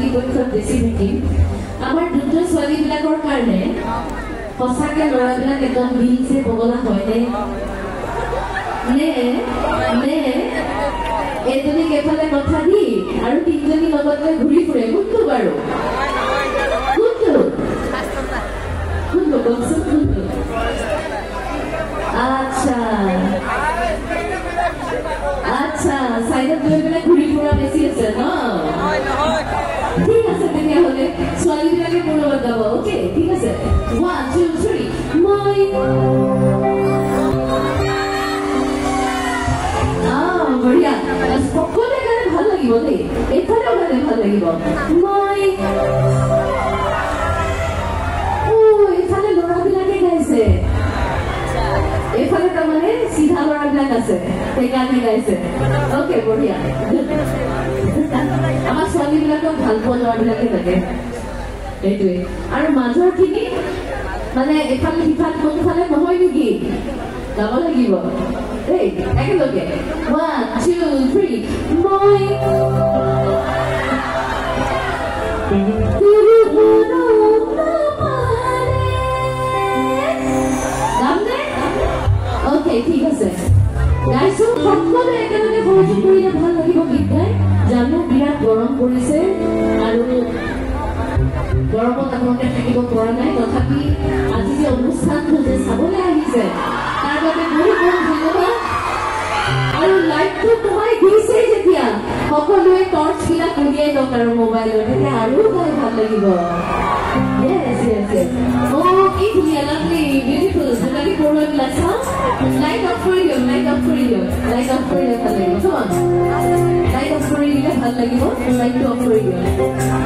ছোৱালী পক্ষত বেছি থাকিম আমাৰ দুটা ছোৱালীবিলাকৰ কাৰণে সঁচাকে ল'ৰাবিলাক একদম মিলছে বগলা হয়নে নে এজনী কেইফালে কথা দি আৰু তিনিজনী লগতে ঘূৰি ফুৰে কোনটো বাৰু কোনটো কওকচোন কোনটো আচ্ছা আচ্ছা চাইডত গৈ পেলাই ঘূৰি ফুৰা বেছি আছে ন ঠিক আছে তেতিয়াহ'লে ছোৱালীবিলাকে মোৰ লগত গাব অ'কে ঠিক আছে 1 2 3 মই বঢ়িয়া সকলোৱে গালে ভাল লাগিব দেই এইফালেও গালে ভাল লাগিব মই এইফালে ল'ৰাবিলাকে গাইছে এইফালে তাৰমানে চিধা ল'ৰাবিলাক আছে সেইকাৰণে গাইছে অ'কে বঢ়িয়া আমাৰ ছোৱালীবিলাকক ভাল পোৱা ল'ৰাবিলাকে লাগে সেইটোৱে আৰু মাজৰখিনি মানে এফালে সিফালে কোনফালে নহয় নেকি গাব লাগিব দেই একেলগে 1 2 3 মই অ'কে ঠিক আছে গাইছো সকলোৱে একেলগে সহযোগ কৰিলে ভাল লাগিব গীত গাই জানো বিৰাট গৰম পৰিছে আৰু গৰমত আপোনালোকে থাকিব পৰা নাই তথাপি আজি যে অনুষ্ঠানটো যে চাবলৈ আহিছে তাৰ বাবে বহুত বহুত ধন্যবাদ আৰু লাইটটো কমাই দিছে যেতিয়া সকলোৱে টৰ্চবিলাক উলিয়াই লওক আৰু মোবাইলত তেতিয়া আৰু গাই ভাল লাগিব কি ধুনীয়া লাগলি বিউটিফুল যেনেকৈ পৰুৱাবিলাক চাওঁ লাইট অফ কৰি দিয়ক লাইট অফ কৰিলে ভাল লাগিব লাইট অফ কৰি দিলে ভাল লাগিব লাইটটো অফ কৰি দিয়ক